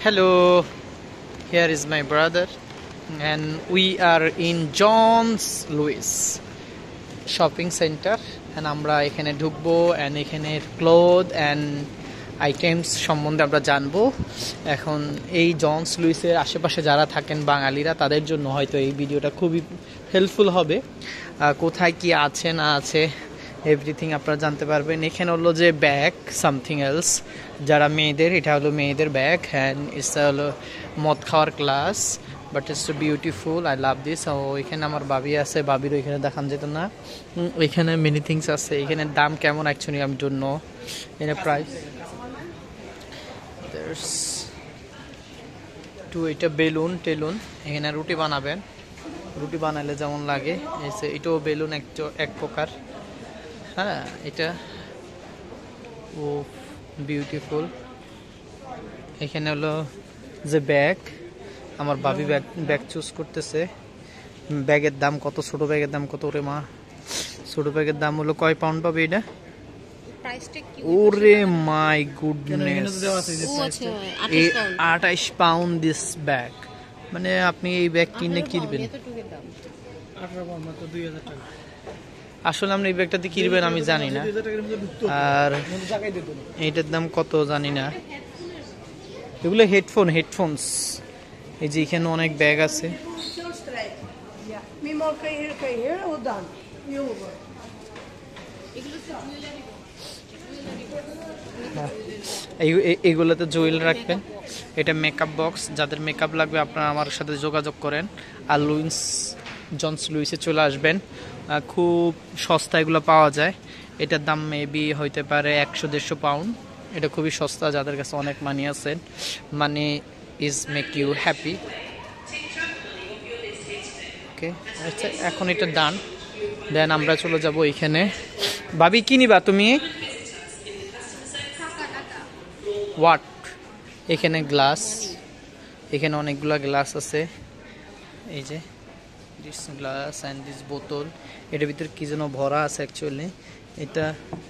Hello, here is my brother, and we are in John's Louis shopping center. And আমরা এখানে ঢুকবো and এখানে cloth and items সম্বন্ধে আমরা জানবো। এখন এই জনস লুইসের আশেপাশে যারা থাকেন বাঙালিরা, তাদের জন্য হয়তো এই ভিডিওটা খুবই হেল্পফুল হবে। কোথায় কি আছে না আছে এভরিথিং আপনারা জানতে পারবেন। এখানে হলো যে ব্যাগ সামথিং এলস, যারা মেয়েদের, এটা হলো মেয়েদের ব্যাগ অ্যান্ড এটা হলো মদ খাওয়ার class, but it's so beautiful, I love this. ও এখানে আমার ভাবি আছে, ভাবিরও এখানে দেখান যেত না। এখানে মেনি থিংস আছে। এখানে দাম কেমন অ্যাকচুয়ালি আমি ডোন্ট নো। এখানে প্রাইস টু, এটা বেলুন টেলুন। এখানে রুটি বানাবেন, রুটি বানালে যেমন লাগে এটাও বেলুন এক প্রকার। হ্যাঁ, এটা ও বিউটিফুল। এখানে হলো যে ব্যাগ, আমার ভাবি ব্যাগ চুজ করতেছে। ব্যাগের দাম কত, ছোট ব্যাগের দাম কত রে মা? ছোট ব্যাগের দাম হলো কয় পাউন্ড পাবে এটা? ওরে my goodness, 28 pound this bag. মানে আপনি এই ব্যাগ কিনে কিনবেন, আসলে আপনি এই ব্যাগটাতে কিনবেন আমি জানি না, আর এইটার দাম কত জানি না। এগুলো হেডফোনস। এই যে এখানে অনেক ব্যাগ আছে। এইগুলোতে জুয়েল রাখবেন। এটা মেকআপ বক্স, যাদের মেকআপ লাগবে আপনারা আমার সাথে যোগাযোগ করেন আর জনস লুইসে চলে আসবেন। খুব সস্তা এগুলো পাওয়া যায়। এটার দাম মেবি হইতে পারে 100-150 পাউন্ড। এটা খুবই সস্তা, যাদের কাছে অনেক মানি আছে। Money is make you happy. Okay, আচ্ছা, এখন এটা ডান। দেন আমরা চলে যাব এইখানে। ভাবি কি নিবা তুমি? হোয়াট? এখানে গ্লাস, এখানে অনেকগুলা গ্লাস আছে। এই যে দিস গ্লাস অ্যান্ড দিস বোতল, এটার ভিতরে কি যেন ভরা আছে অ্যাকচুয়ালি। এটা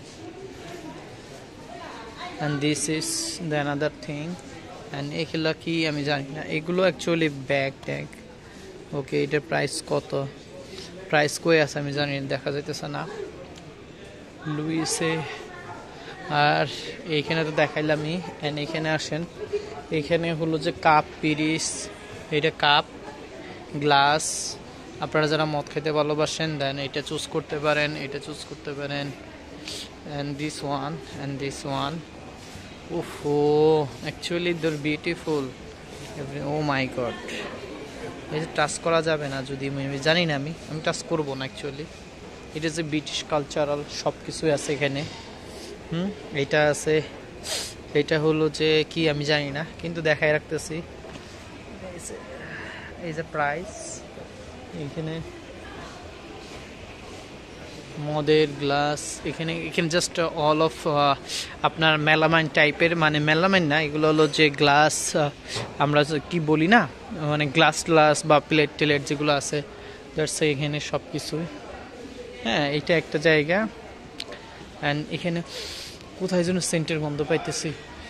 and this is the another thing. And এগুলা কি আমি জানি না, এগুলো অ্যাকচুয়ালি ব্যাগ ট্যাগ। ওকে, এটার প্রাইস কত? প্রাইস কই আছে আমি জানি না, দেখা যাইতেছে না লুইসে। আর এইখানে তো দেখাইলামই। অ্যান্ড এখানে আসেন, এখানে হলো যে কাপ পিরিস, এটা কাপ গ্লাস। আপনারা যারা মদ খেতে ভালোবাসেন দেন এটা চুজ করতে পারেন, এটা চুজ করতে পারেন। And this one and this one. ওহো, actually they are beautiful. Oh my God, এই যে টাচ করা যাবে না যদি আমি জানি না, আমি টাচ করবো না অ্যাকচুয়ালি। এটা যে ব্রিটিশ কালচারাল সব কিছুই আছে এখানে। এইটা আছে, এটা হলো যে কি আমি জানি না, কিন্তু দেখাই রাখতেছি। এই যে প্রাইস, এখানে মদের গ্লাস, এখানে জাস্ট অল অফ আপনার মেলামাইন টাইপের, মানে মেলামাইন না, এগুলো হলো যে গ্লাস, আমরা কি বলি না, মানে গ্লাস বা প্লেট টেলেট যেগুলো আছে, এখানে সব কিছুই। হ্যাঁ, এটা একটা জায়গা। অ্যান্ড এখানে কোথায় যেন সেন্টের গন্ধ পাইতেছি।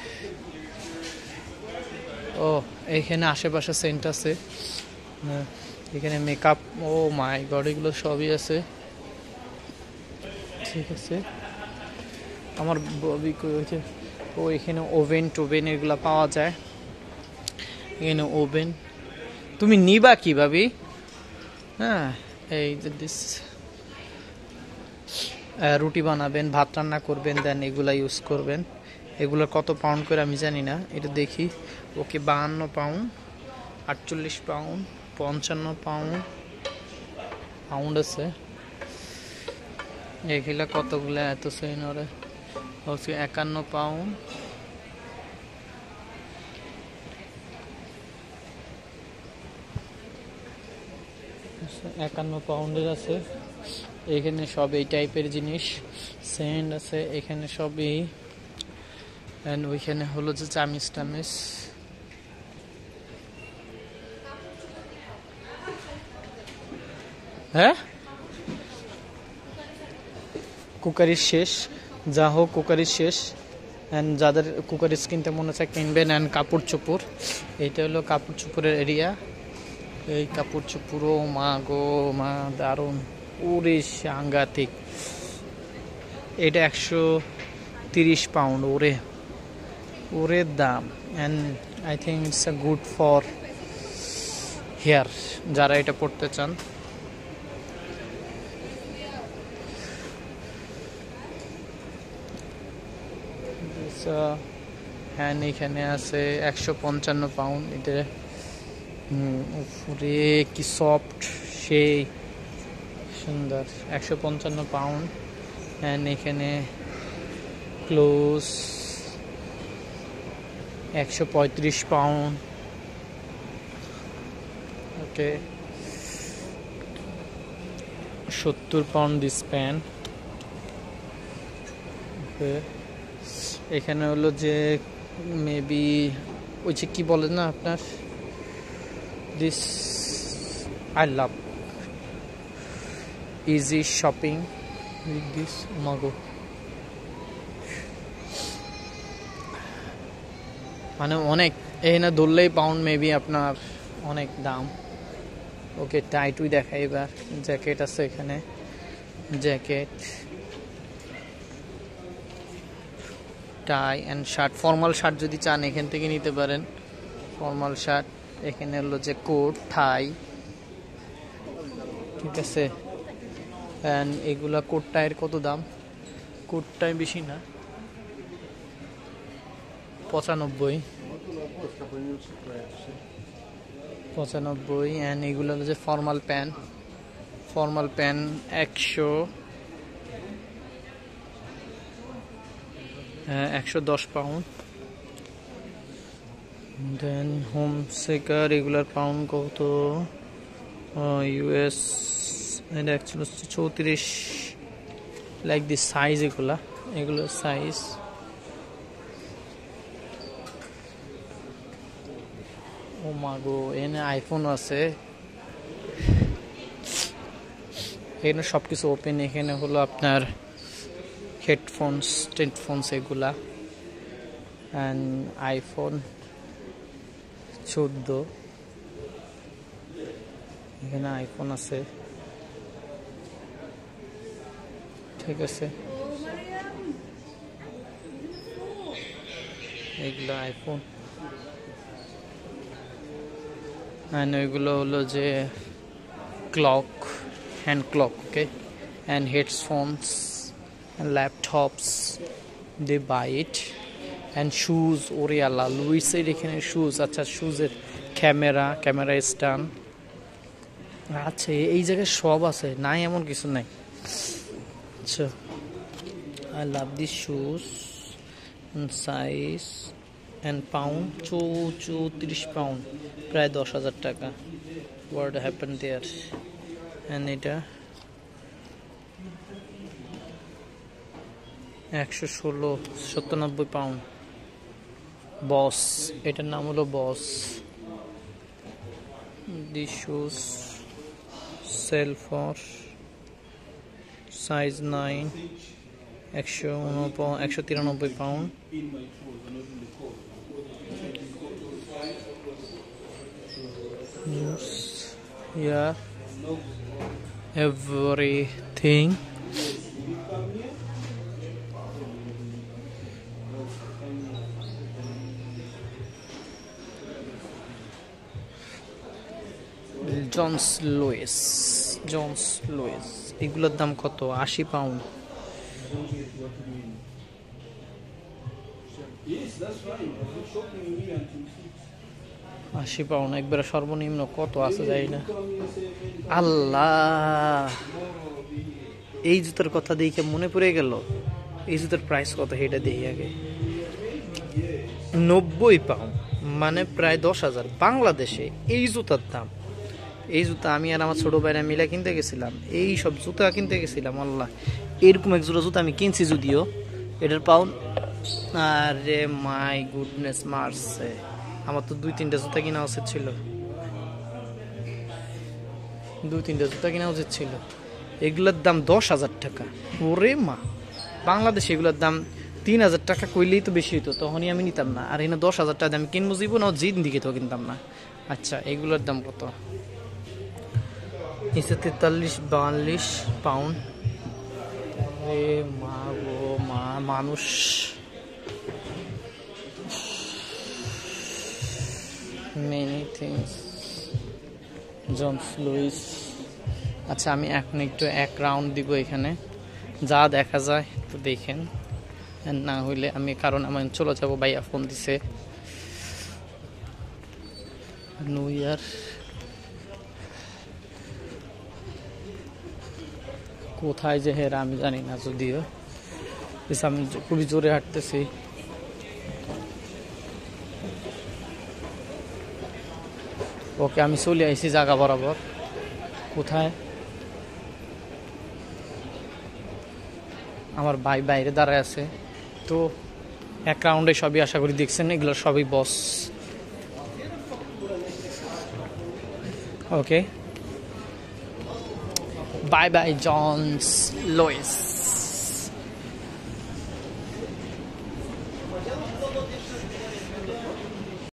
ও, এখানে আশেপাশে সেন্ট আছে। এখানে মেকআপ, ও মাই গড, এগুলো সবই আছে। ঠিক আছে, আমার ববি কই হয়েছে। ও, এখানে ওভেন টোভেন এগুলো পাওয়া যায়। এখানে ওভেন। তুমি নিবা কি ভাবি? হ্যাঁ, এই যে দিস, রুটি বানাবেন, ভাত রান্না করবেন, দেন এগুলা ইউজ করবেন। এগুলো কত পাউন্ড করে আমি জানি না, এটা দেখি। ওকে, 52 পাউন্ড, 48 পাউন্ড, 55 পাউন্ড আছে। এগুলা কতগুলা এত সেনরে হচ্ছে 51 পাউন্ড। পাউন্ডের আছে। এখানে সব এই টাইপের জিনিস, সেন্ড আছে এখানে সবই। এন্ড ওইখানে হলো যে চামিচ টামিচ। হ্যাঁ, কুকারি শেষ, যা হোক কুকারি শেষ। অ্যান্ড যাদের কুকারিজ কিনতে মনে হচ্ছে কিনবেন। অ্যান্ড কাপড় চোপড়, এইটা হলো কাপড় চোপড়ের এরিয়া। এই কাপড় চোপড়ও মা গো মা দারুণ, ওরে সাংঘাতিক। এটা 130 পাউন্ড, ওরে ওরে দাম। And I think it's a good for hair, যারা এটা পড়তে চান। হ্যাঁ, এখানে আছে 155 পাউন্ড। এটা উপরে কি সফট, সেই সুন্দর। 155 পাউন্ড। অ্যান্ড এখানে clothes 135 pound. Okay, 70 pound this pan. Okay, এখানে হলো যে মেবি ওই যে কি বলে না আপনার, this I love easy shopping with this মাগো। মানে অনেক, এখানে ধরলেই পাউন্ড মেবি আপনার অনেক দাম। ওকে, টাইটুই দেখাই এবার। জ্যাকেট আছে এখানে, jacket, tie and shirt. Formal shirt যদি চান এখান থেকে নিতে পারেন, ফর্মাল শার্ট। এখানে হলো যে কোট, টাই, ঠিক আছে। অ্যান্ড এগুলা কোট টাইয়ের কত দাম? কোট টাই বেশি না, 95। অ্যান্ড এগুলো হলো যে formal pant, formal pant 110 pound. Then home seeker, এগুলার পাউন্ড কত? ইউএস, এটা অ্যাকচুয়ালি 34। লাইক দি সাইজ, এগুলোর সাইজ। ও মাগো, এখানে আইফোন আছে, এখানে সব কিছু ওপেন। এখানে হলো আপনার হেডফোনস, টেডফোনস এগুলা। অ্যান্ড আইফোন 14, এখানে আইফোন আছে, ঠিক আছে। এগুলো আইফোন। অ্যান্ড ওইগুলো হলো যে clock, hand clock. Okay, and headphones, laptops, they buy it. And shoes, ওরে আল্লাহ, লুইসের এখানে শুজ। আচ্ছা, শুজের ক্যামেরা স্ট্যান্ড আছে, এই জায়গায় সব আছে, নাই এমন কিছু নাই। আচ্ছা, I love this shoes. Size and pound 34 pound, প্রায় 10,000 টাকা। What happen there? অ্যান্ড এটা 116, 97 পাউন্ড। বস, এটার নাম হলো Boss. The shoes sale for size 9, 193 pound. Yeah, everything. Johns Lewis, এগুলোর দাম কত? 80 পাউন্ড। একবারে সর্বনিম্ন কত আছে জানি না। আল্লাহ, এই জুতার কথা দেখে মনে পড়ে গেল, এই জুতার প্রাইস কত সেটা দেখি আগে। 90 পাউন্ড, মানে প্রায় 10,000 বাংলাদেশে এই জুতার দাম। এই জুতা আমি আর আমার ছোট ভাইরা মিলে কিনতে গেছিলাম, এই সব জুতা কিনতে গেছিলাম। আল্লাহ, এরকম এক জোড়া জুতা আমি কিনছি যদিও, এটার পাউন্ড। আরে মাই গুডনেস, মারছে। আমার তো 2-3টা জুতা কিনা উচিত ছিল, 2-3টা জুতা কিনা উচিত ছিল। এগুলোর দাম 10,000 টাকা। ওরে মা, বাংলাদেশে এগুলোর দাম 3,000 টাকা কইলেই তো বেশি হতো, তখনই আমি নিতাম না। আর এখানে 10,000 টাকা আমি কিনবো জীবন ও জিন দিকে তো কিনতাম না। আচ্ছা, এগুলোর দাম কত? নিচে 43-42 পাউন্ড। এ মা গো মা, মানুষ মেনি থিংস। Johns Luis. আচ্ছা, আমি এখন একটু এক রাউন্ড দিব এখানে, যা দেখা যায় একটু দেখেন, না হইলে আমি, কারণ আমি চলে যাবো, ভাইয়া ফোন দিছে। নিউ ইয়ার কোথায় যে হেরা আমি জানি না, যদিও আমি খুবই জোরে হাঁটতেছি। ওকে, আমি চলে আইছি জায়গা বরাবর। কোথায়? আমার ভাই বাইরে দাঁড়ায় আছে। তো এক রাউন্ডে সবই আশা করি দেখছেন, এগুলো সবই Boss. Okay, bye bye Johns Luis.